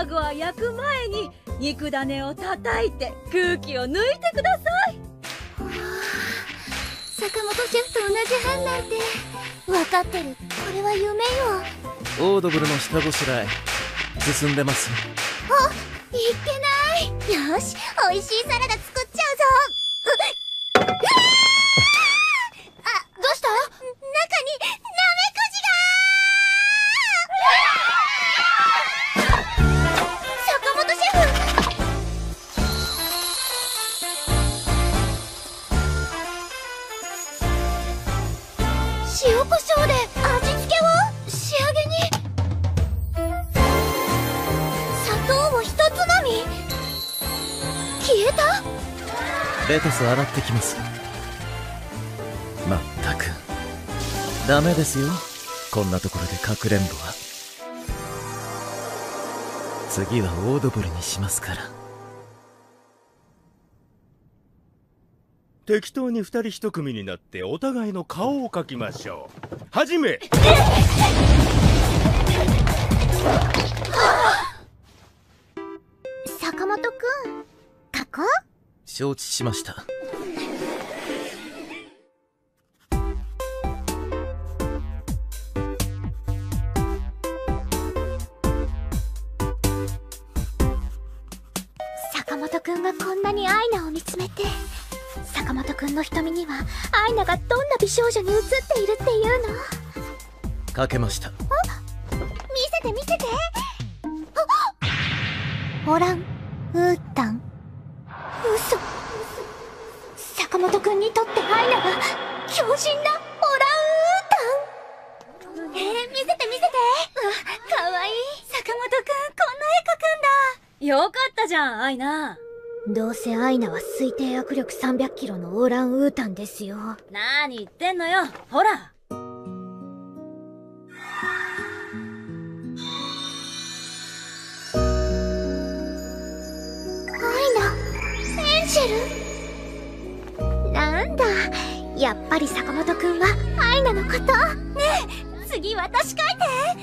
卵は焼く前に肉種を叩いて空気を抜いてください。 坂本シェフと同じ班なんて。分かってる。これは夢よ。 オードブルの下ごしらえ進んでます。 あ、いけない。よし、美味しいサラダ作っちゃうぞ。あ、どうした？中にナメクジが。坂本シェフ。塩コショウで味付けを仕上げに。砂糖を一つまみ。消えた。 レタス洗ってきます。まったくダメですよ、こんなところでかくれんぼは。次はオードブルにしますから。 適当に2人1組になってお互いの顔を描きましょう。はじめ。 坂本くん、描こう。 承知しました。 坂本くんがこんなにアイナを見つめて、坂本くんの瞳にはアイナがどんな美少女に映っているっていうの。 かけました。 見せて見せて。オランウータン。嘘。坂本くんにとってアイナが強靭なオランウータン。見せて見せて。かわいい。坂本くん、こんな絵描くんだ。 よかったじゃん、アイナ。 どうせアイナは推定握力300キロのオランウータンですよ。 なに言ってんのよ、ほら。 エンジェル。なんだ、やっぱり坂本くんはアイナのこと。ねえ、次私描いて。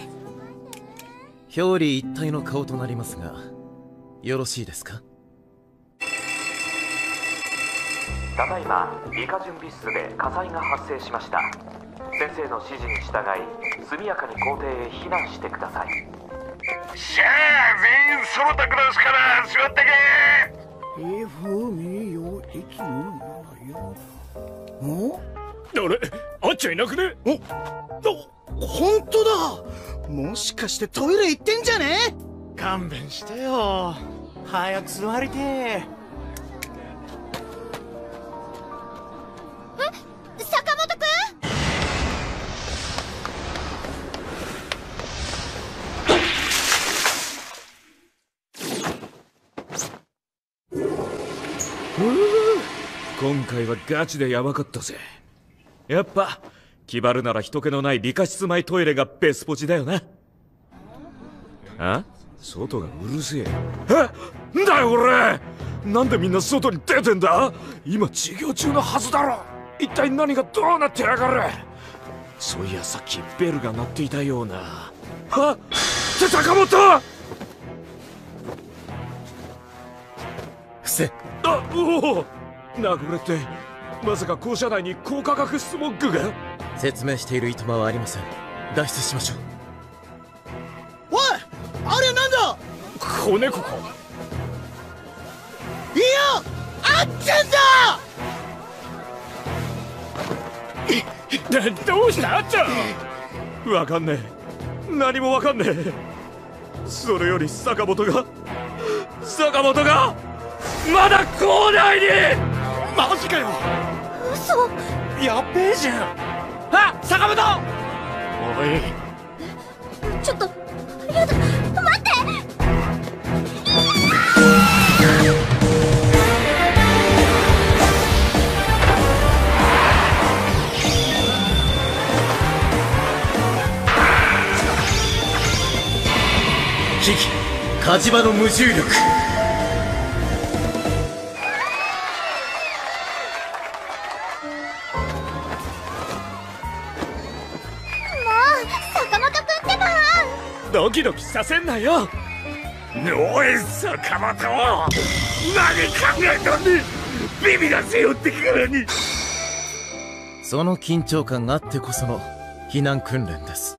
表裏一体の顔となりますが、よろしいですか？ ただいま理科準備室で火災が発生しました。先生の指示に従い速やかに校庭へ避難してください。 しゃあ、全員揃ったクラスから座ってけ。 あれ、あっちゃいなくね？ ほんとだ。もしかしてトイレ行ってんじゃね？ 勘弁してよ。早く座りてえ。 坂本く今回はガチでヤバかったぜ。やっぱ気張るなら人気のない理科室前トイレがベスポジだよな。あ、外がうるせえ。なんだよ俺、なんでみんな外に出てんだ？今授業中のはずだろ。一体何がどうなってやがる。そういやさっきベルが鳴っていたような。はっ、坂本。 伏せ。 あ、おお、殴れってまさか校舎内に高化学スモッグが？ 説明しているいとまはありません。脱出しましょう。 おい、あれなんだ？ 子猫か？ いや、あっちゃんだ。 どうしたあっちゃん。わかんねえ、何もわかんねえ。それより坂本がまだ校内に。 マジかよ。 嘘。 やっべえじゃん。あ、坂本。 おい、 ちょっと、やだ、待って。 危機火事場の無重力。 坂本くんってば。 ドキドキさせんなよ。 おい坂本、何考えたんでビビが背負ってからに。 その緊張感があってこその避難訓練です。